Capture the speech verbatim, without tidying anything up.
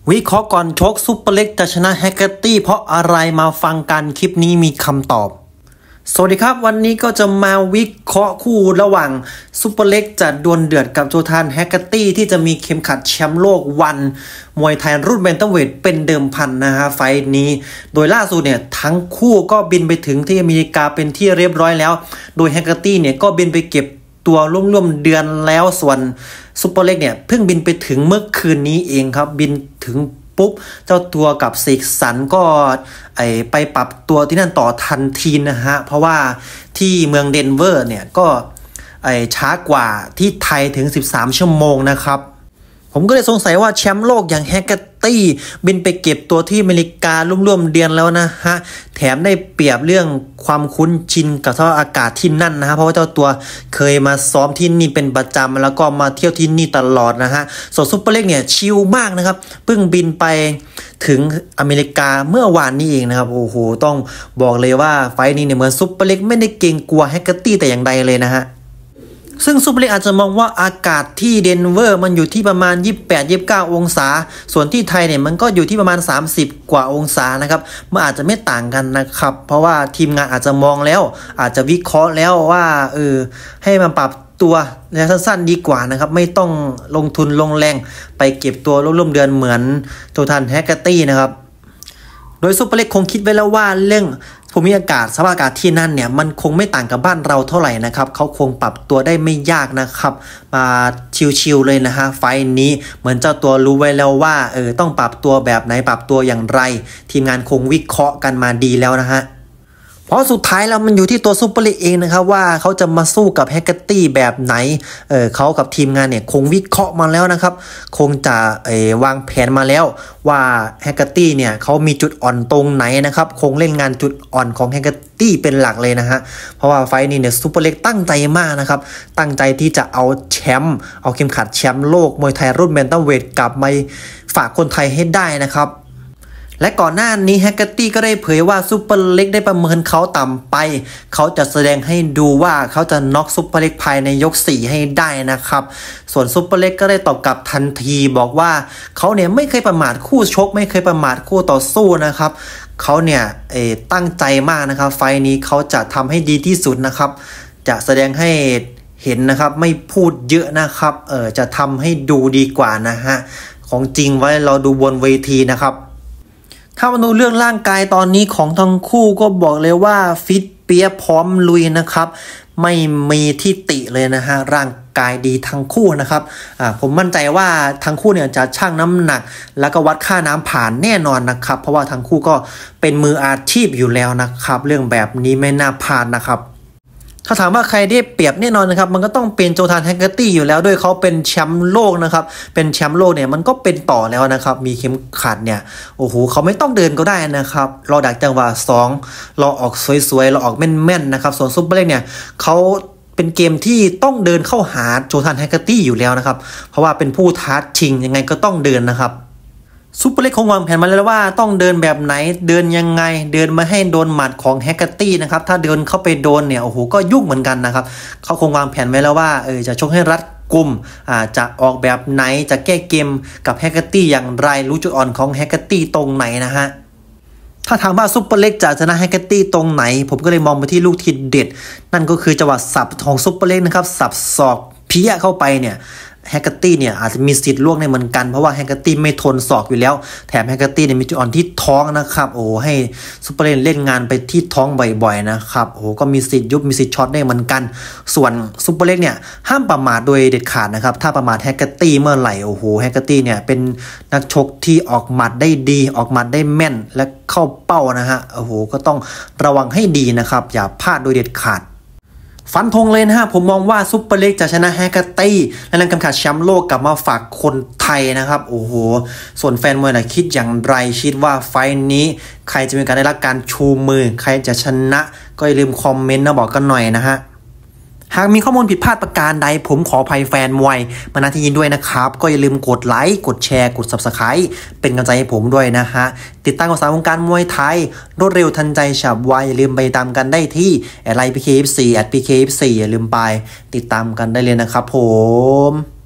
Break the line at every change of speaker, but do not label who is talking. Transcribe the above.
วิเคราะห์ก่อนชกซุปเปอร์เล็กจะชนะแฮกเกอร์ตี้เพราะอะไรมาฟังกันคลิปนี้มีคำตอบสวัสดีครับวันนี้ก็จะมาวิเคราะห์คู่ระหว่างซุปเปอร์เล็กจะดวลเดือดกับโจทานแฮกเกอร์ตี้ที่จะมีเข็มขัดแชมป์โลกวันมวยไทยรุ่นแบนตัมเวทเป็นเดิมพันนะฮะไฟล์นี้โดยล่าสุดเนี่ยทั้งคู่ก็บินไปถึงที่อเมริกาเป็นที่เรียบร้อยแล้วโดยแฮกเกอร์ตี้เนี่ยก็บินไปเก็บตัวร่วมๆเดือนแล้วส่วนซุปเปอร์เล็กเนี่ยเพิ่งบินไปถึงเมื่อคืนนี้เองครับบินถึงปุ๊บเจ้าตัวกับเสกสรรก็ไอไปปรับตัวที่นั่นต่อทันทีนะฮะเพราะว่าที่เมืองเดนเวอร์เนี่ยก็ไอช้ากว่าที่ไทยถึงสิบสามชั่วโมงนะครับผมก็เลยสงสัยว่าแชมป์โลกอย่างแฮกเกอร์ตี้บินไปเก็บตัวที่อเมริการ่วมๆเดือนแล้วนะฮะแถมได้เปรียบเรื่องความคุ้นชินกับสภาพอากาศที่นั่นนะฮะเพราะว่าเจ้าตัวเคยมาซ้อมที่นี่เป็นประจำแล้วก็มาเที่ยวที่นี่ตลอดนะฮะส่วนซุปเปอร์เล็กเนี่ยชิลมากนะครับเพิ่งบินไปถึงอเมริกาเมื่อวานนี้เองนะครับโอ้โหต้องบอกเลยว่าไฟล์นี้เนี่ยเหมือนซุปเปอร์เล็กไม่ได้เกรงกลัวแฮกเกอร์ตี้แต่อย่างใดเลยนะฮะซึ่งซุปเปอร์เล็กอาจจะมองว่าอากาศที่เดนเวอร์มันอยู่ที่ประมาณยี่สิบแปด ยี่สิบเก้าองศาส่วนที่ไทยเนี่ยมันก็อยู่ที่ประมาณสามสิบกว่าองศานะครับมันอาจจะไม่ต่างกันนะครับเพราะว่าทีมงานอาจจะมองแล้วอาจจะวิเคราะห์แล้วว่าเออให้มันปรับตัวระยะสั้นๆดีกว่านะครับไม่ต้องลงทุนลงแรงไปเก็บตัวร่วมๆเดือนเหมือนโจทานแฮกเกอร์ตี้นะครับโดยซุปเปอร์เล็กคงคิดไว้แล้วว่าเรื่องภูมิอากาศสภาพอากาศที่นั่นเนี่ยมันคงไม่ต่างกับบ้านเราเท่าไหร่นะครับเขาคงปรับตัวได้ไม่ยากนะครับมาชิวๆเลยนะฮะไฟล์นี้เหมือนเจ้าตัวรู้ไว้แล้วว่าเออต้องปรับตัวแบบไหนปรับตัวอย่างไรทีมงานคงวิเคราะห์กันมาดีแล้วนะฮะเพราะสุดท้ายแล้วมันอยู่ที่ตัวซุปเปอร์เล็กเองนะครับว่าเขาจะมาสู้กับแฮกเกอร์ตี้แบบไหนเออเขากับทีมงานเนี่ยคงวิเคราะห์มาแล้วนะครับคงจะเออวางแผนมาแล้วว่าแฮกเกอร์ตี้เนี่ยเขามีจุดอ่อนตรงไหนนะครับคงเล่นงานจุดอ่อนของแฮกเกอร์ตี้เป็นหลักเลยนะฮะเพราะว่าไฟล์นี้เนี่ยซุปเปอร์เล็กตั้งใจมากนะครับตั้งใจที่จะเอาแชมป์เอาเข็มขัดแชมป์โลกมวยไทยรุ่นแบนตัมเวทกลับมาฝากคนไทยให้ได้นะครับและก่อนหน้านี้แฮกเกอร์ตี้ก็ได้เผยว่าซุปเปอร์เล็กได้ประเมินเขาต่ำไปเขาจะแสดงให้ดูว่าเขาจะน็อกซุปเปอร์เล็กภายในยกสี่ให้ได้นะครับส่วนซุปเปอร์เล็กก็ได้ตอบกลับทันทีบอกว่าเขาเนี่ยไม่เคยประมาทคู่ชกไม่เคยประมาทคู่ต่อสู้นะครับเขาเนี่ยเอตั้งใจมากนะครับไฟล์นี้เขาจะทำให้ดีที่สุดนะครับจะแสดงให้เห็นนะครับไม่พูดเยอะนะครับเออจะทำให้ดูดีกว่านะฮะของจริงไว้เราดูบนเวทีนะครับถ้ามาดูเรื่องร่างกายตอนนี้ของทั้งคู่ก็บอกเลยว่าฟิตเปียพร้อมลุยนะครับไม่มีที่ติเลยนะฮะร่างกายดีทั้งคู่นะครับอ่าผมมั่นใจว่าทั้งคู่เนี่ยจะชั่งน้ำหนักแล้วก็วัดค่าน้ำผ่านแน่นอนนะครับเพราะว่าทั้งคู่ก็เป็นมืออาชีพอยู่แล้วนะครับเรื่องแบบนี้ไม่น่าพลาดนะครับถ้าถามว่าใครได้เปรียบแน่นอนนะครับมันก็ต้องเป็นโจทานแฮกเกอร์ตี้อยู่แล้วด้วยเขาเป็นแชมป์โลกนะครับเป็นแชมป์โลกเนี่ยมันก็เป็นต่อแล้วนะครับมีเข็มขัดเนี่ยโอ้โหเขาไม่ต้องเดินก็ได้นะครับรอดักจังหวะสองรอออกสวยๆรอออกแม่นๆนะครับส่วนซุปเปอร์เล็กเนี่ยเขาเป็นเกมที่ต้องเดินเข้าหาโจทานแฮกเกอร์ตี้อยู่แล้วนะครับเพราะว่าเป็นผู้ท้าชิงยังไงก็ต้องเดินนะครับซุปเปอร์เล็กคงวางแผนมาแล้วว่าต้องเดินแบบไหนเดินยังไงเดินมาให้โดนหมัดของแฮกเกอร์ตี้นะครับถ้าเดินเข้าไปโดนเนี่ยโอ้โหก็ยุ่งเหมือนกันนะครับเขาคงวางแผนไว้แล้วว่าเออจะชกให้รัดกุมอ่าจะออกแบบไหนจะแก้เกมกับแฮกเกอร์ตี้อย่างไรรู้จุดอ่อนของแฮกเกอร์ตี้ตรงไหนนะฮะถ้าถามว่าซุปเปอร์เล็กจะชนะแฮกเกอร์ตี้ตรงไหนผมก็เลยมองไปที่ลูกทีเด็ดนั่นก็คือจังหวะสับของซุปเปอร์เล็กนะครับสับศอกเพี้ยเข้าไปเนี่ยแฮกเกอร์ตี้เนี่ยอาจจะมีสิทธิ์ล่วงในเหมือนกันเพราะว่าแฮกเกอร์ตี้ไม่ทนศอกอยู่แล้วแถมแฮกเกอร์ตี้เนี่ยมีจุดอ่อนที่ท้องนะครับโอ้ให้ซุปเปอร์เล็กเล่นงานไปที่ท้องบ่อยๆนะครับโอ้ก็มีสิทธิ์ยุบมีสิทธิ์ช็อตได้เหมือนกันส่วนซุปเปอร์เล็กเนี่ยห้ามประมาทโดยเด็ดขาดนะครับถ้าประมาทแฮกเกอร์ตี้เมื่อไหร่โอ้โหแฮกเกอร์ตี้เนี่ยเป็นนักชกที่ออกหมัดได้ดีออกหมัดได้แม่นและเข้าเป้านะฮะโอ้โหก็ต้องระวังให้ดีนะครับอย่าพลาดโดยเด็ดขาดฟันธงเลยนะฮะผมมองว่าซุปเปอร์เล็กจะชนะแฮกเกอร์ตี้และนำเข็มขัดแชมป์โลกกลับมาฝากคนไทยนะครับโอ้โหส่วนแฟนมวยนะคิดอย่างไรคิดว่าไฟล์นี้ใครจะมีการได้รับการชูมือใครจะชนะก็อย่าลืมคอมเมนต์นะบอกกันหน่อยนะฮะหากมีข้อมูลผิดพลาดประการใดผมขออภัยแฟนมวยมาณที่นี้ด้วยนะครับก็อย่าลืมกดไลค์กดแชร์กด ซับสไครบ์ เป็นกำลังใจให้ผมด้วยนะฮะติดตามข่าวสารวงการมวยไทยรวดเร็วทันใจฉับไวอย่าลืมไปตามกันได้ที่แอดไลน์ พี เค เอฟ ซี แอด พี เค เอฟ ซี อย่าลืมไปติดตามกันได้เลยนะครับผม